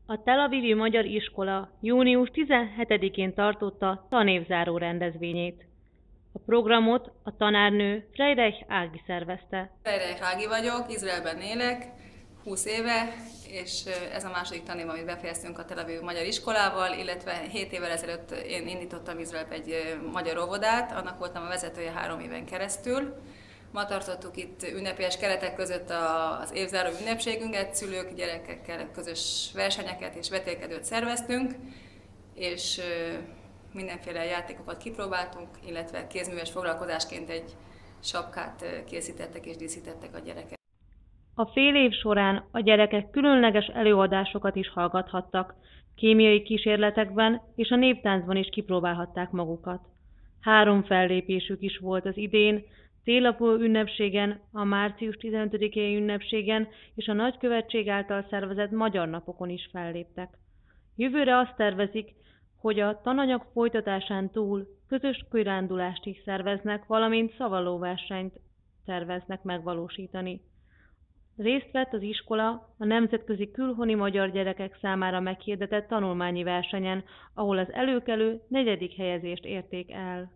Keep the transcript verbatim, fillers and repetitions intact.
A Tel Avivi Magyar Iskola június tizenhetedikén tartotta tanévzáró rendezvényét. A programot a tanárnő Freirich Ági szervezte. Freirich Ági vagyok, Izraelben élek, húsz éve, és ez a második tanév, amit befejeztünk a Tel Avivi Magyar Iskolával, illetve hét évvel ezelőtt én indítottam Izraelbe egy magyar óvodát, annak voltam a vezetője három éven keresztül. Ma tartottuk itt ünnepélyes keretek között az évzáró ünnepségünket, szülők, gyerekekkel közös versenyeket és vetélkedőt szerveztünk, és mindenféle játékokat kipróbáltunk, illetve kézműves foglalkozásként egy sapkát készítettek és díszítettek a gyerekek. A fél év során a gyerekek különleges előadásokat is hallgathattak, kémiai kísérletekben és a néptáncban is kipróbálhatták magukat. Három fellépésük is volt az idén, Télapó ünnepségen, a március tizenötödikéi ünnepségen és a nagykövetség által szervezett Magyar Napokon is felléptek. Jövőre azt tervezik, hogy a tananyag folytatásán túl közös kirándulást is szerveznek, valamint szavalóversenyt terveznek megvalósítani. Részt vett az iskola a nemzetközi külhoni magyar gyerekek számára meghirdetett tanulmányi versenyen, ahol az előkelő negyedik helyezést érték el.